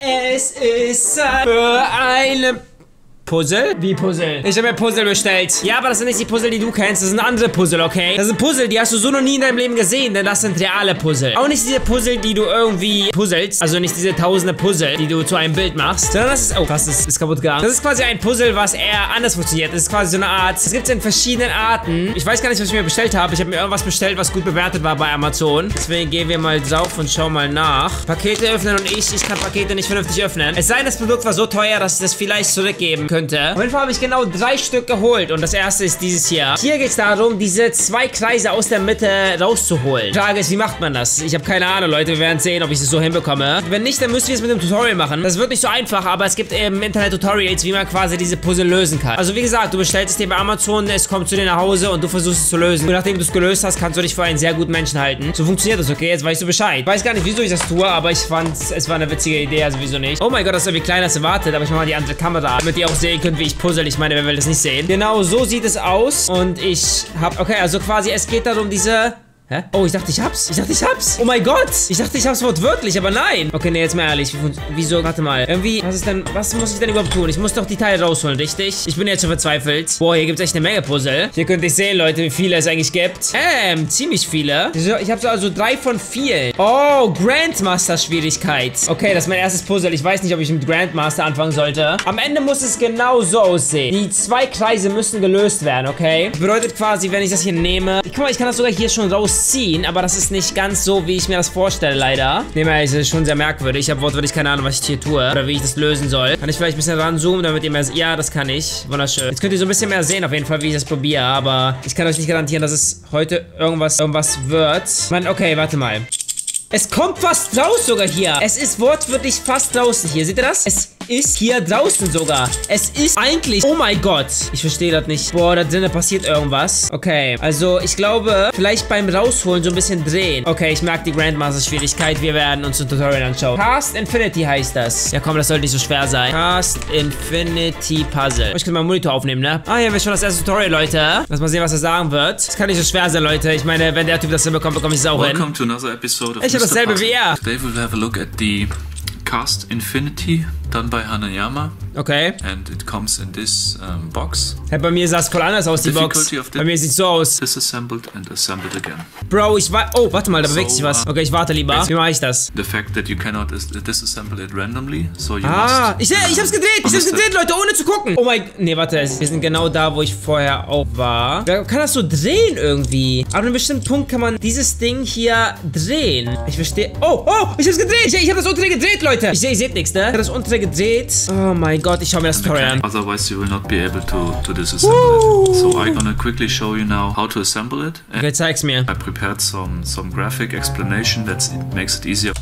Es ist Zeit für eine... Puzzle? Wie Puzzle? Ich habe mir Puzzle bestellt. Ja, aber das sind nicht die Puzzle, die du kennst. Das sind andere Puzzle, okay? Das sind Puzzle, die hast du so noch nie in deinem Leben gesehen, denn das sind reale Puzzle. Auch nicht diese Puzzle, die du irgendwie puzzelst. Also nicht diese tausende Puzzle, die du zu einem Bild machst. Sondern das ist... Oh, was ist kaputt gegangen? Das ist quasi ein Puzzle, was eher anders funktioniert. Das ist quasi so eine Art... Es gibt es in verschiedenen Arten. Ich weiß gar nicht, was ich mir bestellt habe. Ich habe mir irgendwas bestellt, was gut bewertet war bei Amazon. Deswegen gehen wir mal drauf und schauen mal nach. Pakete öffnen und ich kann Pakete nicht vernünftig öffnen. Es sei denn, das Produkt war so teuer, dass ich das vielleicht zurückgeben könnte. Auf jeden Fall habe ich genau 3 Stück geholt und das erste ist dieses hier. Hier geht es darum, diese 2 Kreise aus der Mitte rauszuholen. Die Frage ist, wie macht man das? Ich habe keine Ahnung, Leute. Wir werden sehen, ob ich es so hinbekomme. Wenn nicht, dann müsst ihr es mit dem Tutorial machen. Das wird nicht so einfach, aber es gibt im Internet Tutorials, wie man quasi diese Puzzle lösen kann. Also wie gesagt, du bestellst es dir bei Amazon, es kommt zu dir nach Hause und du versuchst es zu lösen. Und nachdem du es gelöst hast, kannst du dich für einen sehr guten Menschen halten. So funktioniert das, okay? Jetzt weißt du Bescheid. Ich weiß gar nicht, wieso ich das tue, aber ich fand, es war eine witzige Idee, also wieso nicht. Oh mein Gott, das ist irgendwie kleiner als erwartet, aber ich mache mal die andere Kamera, damit ihr auch sehen könnt, wie ich puzzle. Ich meine, wer will das nicht sehen? Genau, so sieht es aus. Und ich habe... Okay, also quasi, es geht darum, diese... Hä? Oh, ich dachte, ich hab's. Oh mein Gott. Ich dachte, ich hab's wortwörtlich, aber nein. Okay, nee, jetzt mal ehrlich. Wieso? Warte mal. Irgendwie, was muss ich denn überhaupt tun? Ich muss doch die Teile rausholen, richtig? Ich bin jetzt schon verzweifelt. Boah, hier gibt's echt eine Menge Puzzle. Hier könnt ihr sehen, Leute, wie viele es eigentlich gibt. Ziemlich viele. Ich habe so also 3 von 4. Oh, Grandmaster-Schwierigkeit. Okay, das ist mein erstes Puzzle. Ich weiß nicht, ob ich mit Grandmaster anfangen sollte. Am Ende muss es genau so aussehen. Die 2 Kreise müssen gelöst werden, okay? Das bedeutet quasi, wenn ich das hier nehme... Guck mal, ich kann das sogar hier schon rausziehen, aber das ist nicht ganz so, wie ich mir das vorstelle, leider. Nee, es ist schon sehr merkwürdig. Ich habe wortwörtlich keine Ahnung, was ich hier tue oder wie ich das lösen soll. Kann ich vielleicht ein bisschen ranzoomen, damit ihr mehr... Ja, das kann ich. Wunderschön. Jetzt könnt ihr so ein bisschen mehr sehen, auf jeden Fall, wie ich das probiere, aber ich kann euch nicht garantieren, dass es heute irgendwas wird. Ich meine, okay, warte mal. Es kommt fast raus sogar hier. Es ist wortwörtlich fast draußen hier. Seht ihr das? Es ist hier draußen sogar. Es ist eigentlich... Oh mein Gott. Ich verstehe das nicht. Boah, da drinnen passiert irgendwas. Okay, also ich glaube, vielleicht beim Rausholen so ein bisschen drehen. Okay, ich merke die Grandmaster-Schwierigkeit. Wir werden uns ein Tutorial anschauen. Cast Infinity heißt das. Ja komm, das sollte nicht so schwer sein. Cast Infinity Puzzle. Ich kann mal einen Monitor aufnehmen, ne? Ah, hier haben wir schon das erste Tutorial, Leute. Lass mal sehen, was er sagen wird. Das kann nicht so schwer sein, Leute. Ich meine, wenn der Typ das hinbekommt, bekomme ich es auch hin. Welcome to another episode of Ich habe dasselbe wie er. Today we'll have a look at the Cast Infinity done by Hanayama. Okay. And it comes in this box. Hey, bei mir sah es voll anders aus, die Box. Bei mir sieht es so aus. Disassembled and assembled again. Bro, oh, warte mal, da bewegt sich was. Okay, ich warte lieber. Wie mache ich das? The fact that you cannot disassemble it randomly, so you ich hab's gedreht. Ich hab's gedreht, Leute, ohne zu gucken. Oh mein... Nee, warte, wir sind genau da, wo ich vorher auch war. Wer kann das so drehen irgendwie? Aber an einem bestimmten Punkt kann man dieses Ding hier drehen. Ich verstehe... Oh, ich hab's gedreht. Ich hab das untere gedreht, Leute. Ihr seht nichts, ne? Ich hab das untere gedreht. Oh mein Gott, ich schau mir das Tutorial an. Otherwise you will not be able to disassemble it. So I'm gonna quickly show you now how to assemble it. Okay, zeig's mir. I prepared some graphic explanation that makes it easier.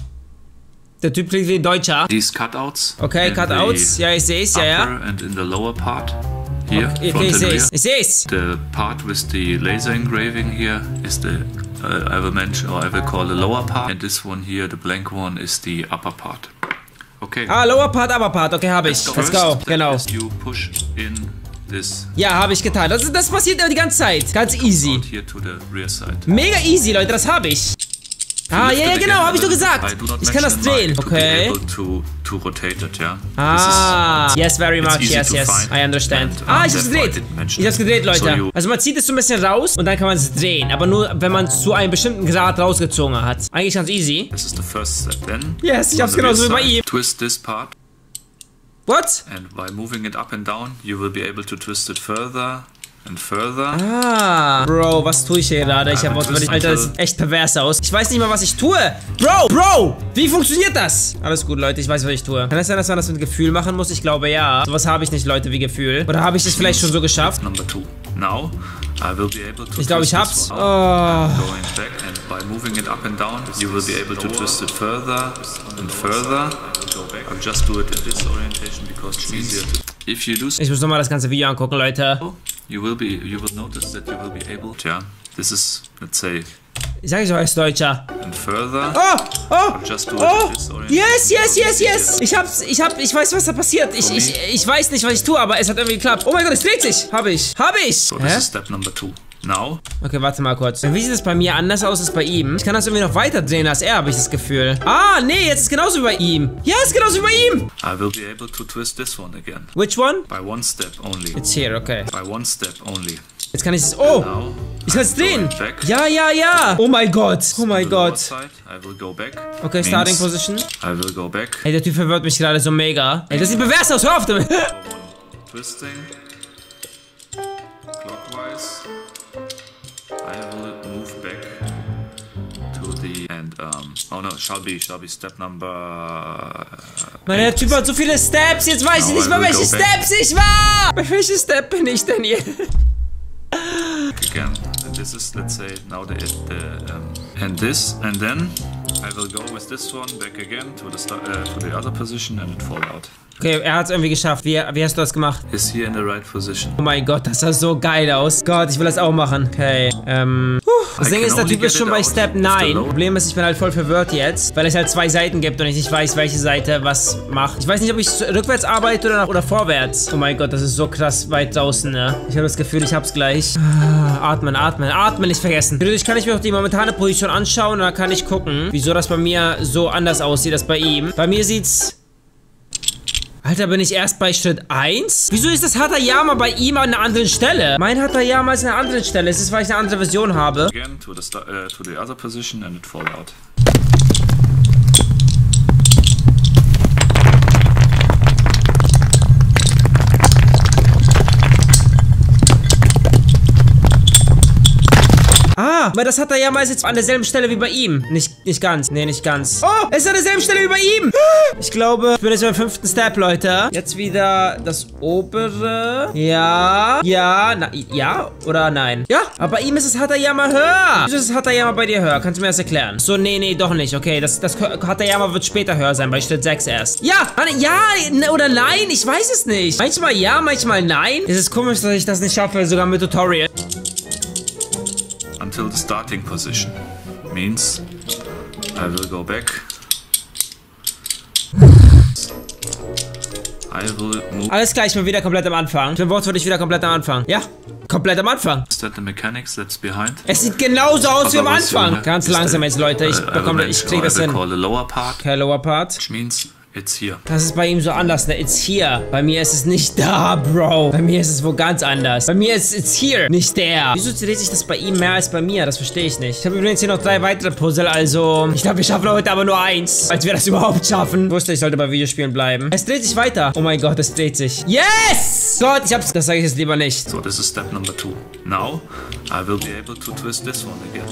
Der Typ klingt wie ein Deutscher. These cutouts. Okay, Cutouts. Ja, ich seh's, ja. And in the lower part. Here, okay, ich seh's. Ich seh's. The part with the laser engraving here is the I will call the lower part, and this one here, the blank one, is the upper part. Okay. Ah, lower part, upper part. Okay, habe ich. Let's go. Genau. You push in this. Ja, habe ich getan. Das passiert immer die ganze Zeit. Ganz easy. Here to the rear side. Mega easy, Leute. Das habe ich. Ah, ja, genau, habe ich doch gesagt. Ich kann das drehen. Okay. To rotate it, yeah. Ah, yes, very much. Yes. I understand. Ich hab's gedreht. Ich hab's gedreht, Leute. Also man zieht es so ein bisschen raus und dann kann man es drehen. Aber nur, wenn man es zu einem bestimmten Grad rausgezogen hat. Eigentlich ganz easy. This is the first step then. Yes, ich hab's genauso wie bei ihm. Twist this part. What? And by moving it up and down, you will be able to twist it further. And further. Ah, Bro, was tue ich hier gerade? Ich habe wortwörtlich... Alter, das sieht echt pervers aus. Ich weiß nicht mal, was ich tue. Bro, wie funktioniert das? Alles gut, Leute, ich weiß, was ich tue. Kann es sein, dass man das mit Gefühl machen muss? Ich glaube, ja. Sowas habe ich nicht, Leute, wie Gefühl. Oder habe ich das vielleicht schon so geschafft? Number 2. Now, I will be able to ich glaube, ich hab's. Going back and by moving it up and down, you will be able to twist it further and further. I'll just do it in this orientation because it's easier. If you do... Ich muss nochmal das ganze Video angucken, Leute. You will notice that you will be able to. Yeah, this is, let's say. Ich sage euch als Deutscher. And further. Yes. Ich weiß, was da passiert. Ich weiß nicht, was ich tue, aber es hat irgendwie geklappt. Oh mein Gott, es dreht sich. Hab ich. So this is step number 2. Now. Okay, warte mal kurz. Wie sieht das bei mir anders aus als bei ihm? Ich kann das irgendwie noch weiter drehen als er, habe ich das Gefühl. Ah, nee, jetzt ist es genauso wie bei ihm. Ja, ist genauso wie bei ihm. I will be able to twist this one again. Which one? By one step only. It's here, okay. By one step only. Jetzt kann ich es... Oh! Now, Ich kann es drehen. back. Ja, ja, ja. Oh mein Gott. Oh mein Gott. Side, I will go back. Okay, Means Starting Position. I will go back. Ey, der Typ verwirrt mich gerade so mega. Ey, das sieht pervers aus. Hör auf damit. Twisting. Clockwise. I will move back to the and oh no, shall be step number. Mann, der Typ hat so viele Steps. Jetzt weiß ich nicht mal, welche Steps ich war. Bei welchem Step bin ich denn hier? Again, and this is, let's say, now and this, and then I will go with this one back again to the other position and it fall out. Okay, er hat es irgendwie geschafft. Wie hast du das gemacht? Is here in the right position. Oh mein Gott, das sah so geil aus. Gott, ich will das auch machen. Okay, das Ding ist, der Typ ist schon bei Step 9. Problem ist, ich bin halt voll verwirrt jetzt, weil es halt 2 Seiten gibt und ich nicht weiß, welche Seite was macht. Ich weiß nicht, ob ich rückwärts arbeite oder vorwärts. Oh mein Gott, das ist so krass weit draußen, ne? Ich habe das Gefühl, ich hab's gleich. Atmen, atmen, atmen nicht vergessen. Natürlich kann ich mir auch die momentane Position anschauen und dann kann ich gucken, wieso das bei mir so anders aussieht als bei ihm. Bei mir sieht's... Alter, bin ich erst bei Schritt 1? Wieso ist das Hatayama bei ihm an einer anderen Stelle? Mein Hatayama ist an einer anderen Stelle. Es ist, weil ich eine andere Version habe. Again to the other position and it fall out. Ah, aber das Hatayama ist jetzt an derselben Stelle wie bei ihm. Nicht ganz. Nee, nicht ganz. Oh, es ist an derselben Stelle wie bei ihm. Ich glaube, ich bin jetzt beim 5. Step, Leute. Jetzt wieder das obere. Ja. Ja. Ja oder nein? Ja, aber bei ihm ist das Hatayama höher. Wieso ist das Hatayama bei dir höher? Kannst du mir das erklären? So, nee, doch nicht. Okay, das Hatayama wird später höher sein, bei Schritt 6 erst. Ja, ja oder nein? Ich weiß es nicht. Manchmal ja, manchmal nein. Es ist komisch, dass ich das nicht schaffe, sogar mit Tutorial. Until the starting position. Means I will go back. I will move. Alles klar, ich bin wieder komplett am Anfang. Ich bin wortwörtlich wieder komplett am Anfang. Ja, komplett am Anfang. Is that the mechanics that's behind? Es sieht genauso aus wie am Anfang. Ganz langsam jetzt, Leute. Ich krieg das hin. Lower part. Okay, lower part. Which means it's here. Das ist bei ihm so anders, ne? It's here. Bei mir ist es nicht da, Bro. Bei mir ist es wo ganz anders. Bei mir ist it's here, nicht der. Wieso dreht sich das bei ihm mehr als bei mir? Das verstehe ich nicht. Ich habe übrigens hier noch 3 weitere Puzzle, also... Ich glaube, wir schaffen heute aber nur 1. Als wir das überhaupt schaffen. Ich wusste, ich sollte bei Videospielen bleiben. Es dreht sich weiter. Oh mein Gott, es dreht sich. Yes! Gott, ich hab's... Das sage ich jetzt lieber nicht. So, this is step number 2. Now, I will be able to twist this one again.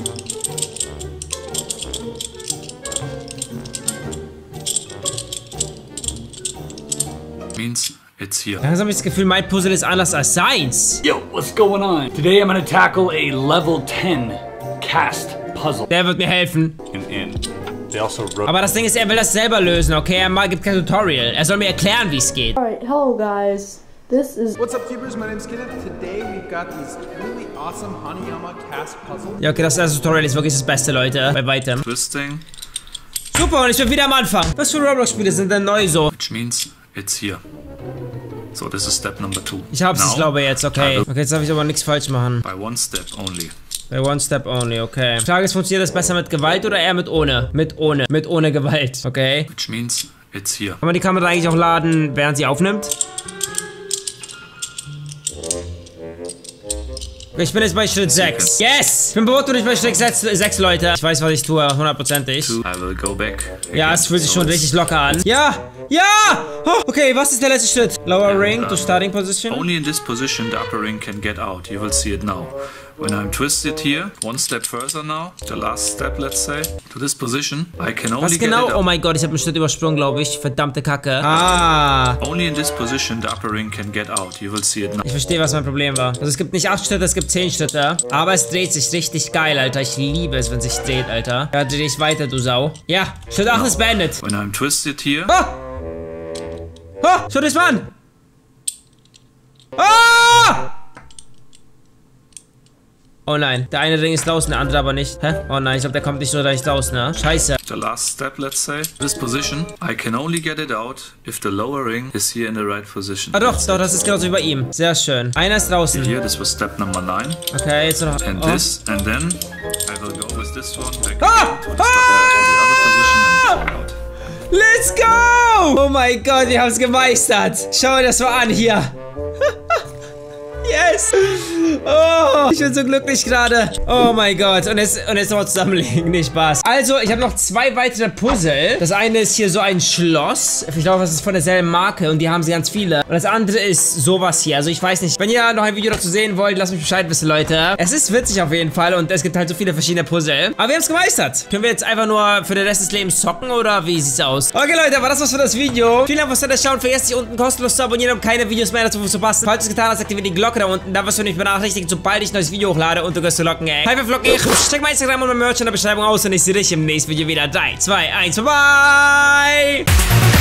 Means it's here. Langsam habe ich das Gefühl, mein Puzzle ist anders als seins. Yo, what's going on? Today I'm gonna tackle a level 10 cast puzzle. Der wird mir helfen. They also wrote. Aber das Ding ist, er will das selber lösen, okay? Er gibt kein Tutorial. Er soll mir erklären, wie es geht. Alright, hello guys. This is... What's up, Cubers? My name's Kenneth. Today we've got these really awesome Hanayama cast puzzles. Ja, okay, das Tutorial ist wirklich das Beste, Leute. Bei weitem. Twisting. Super, und ich bin wieder am Anfang. Was für Roblox-Spiele sind denn neu so? Which means it's here. So, this is step number 2. Ich hab's, ich glaube jetzt, okay. Okay, jetzt darf ich aber nichts falsch machen. By one step only. By one step only, okay. Die Frage ist, funktioniert das besser mit Gewalt oder eher mit ohne? Mit ohne Gewalt, okay. Which means it's here. Kann man die Kamera eigentlich auch laden, während sie aufnimmt? Ich bin jetzt bei Schritt 6. Yes! Ich bin wortwörtlich bei Schritt 6, Leute. Ich weiß, was ich tue, hundertprozentig. I will go back. Ja, es fühlt sich schon richtig locker an. Ja! Ja! Oh, okay, was ist der letzte Schritt? Lower ring to starting position. Only in this position the upper ring can get out. You will see it now. When I'm twisted here, one step further now, the last step, let's say, to this position, I can only was genau? get it out. Oh mein Gott, ich habe einen Schritt übersprungen, glaube ich. Verdammte Kacke. Ah. Only in this position the upper ring can get out. You will see it now. Ich verstehe, was mein Problem war. Also es gibt nicht 8 Schritte, es gibt 10 Schritte. Aber es dreht sich richtig geil, Alter. Ich liebe es, wenn es sich dreht, Alter. Ja, dreh dich weiter, du Sau. Ja, Schritt 8 ist beendet. When I'm twisted here. Oh! Oh! Schau das mal an! Oh! Oh nein, der eine Ring ist draußen, der andere aber nicht. Hä? Oh nein, ich glaube, der kommt nicht so leicht raus, ne? Scheiße. The last step, let's say. This position, I can only get it out if the lower ring is here in the right position. Ah doch, das ist genauso wie bei ihm. Sehr schön. Einer ist draußen. Here, this was step number 9. Okay, jetzt noch... And this, and then I will go with this one back Ah! again to the other position and out. Let's go! Oh mein Gott, wir haben es gemeistert. Schau dir das mal an hier. Yes! Oh, ich bin so glücklich gerade. Oh mein Gott. Und jetzt nochmal zusammenlegen. Nee, Spaß. Also, ich habe noch 2 weitere Puzzle. Das eine ist hier so ein Schloss. Ich glaube, das ist von derselben Marke und die haben sie ganz viele. Und das andere ist sowas hier. Also, ich weiß nicht. Wenn ihr noch ein Video dazu sehen wollt, lasst mich Bescheid wissen, Leute. Es ist witzig auf jeden Fall und es gibt halt so viele verschiedene Puzzle. Aber wir haben es gemeistert. Können wir jetzt einfach nur für den Rest des Lebens zocken oder wie sieht's aus? Okay, Leute, war das was für das Video. Vielen Dank fürs Zuschauen. Vergesst nicht unten kostenlos zu abonnieren, um keine Videos mehr dazu zu verpassen. Falls du es getan hast, aktiviert die Glocke da unten. Da wirst du nicht benachrichtigt, sobald ich ein neues Video hochlade und du wirst locken, ey. Hi, wir vloggen. Check mein Instagram und mein Merch in der Beschreibung aus und ich sehe dich im nächsten Video wieder. 3, 2, 1, bye!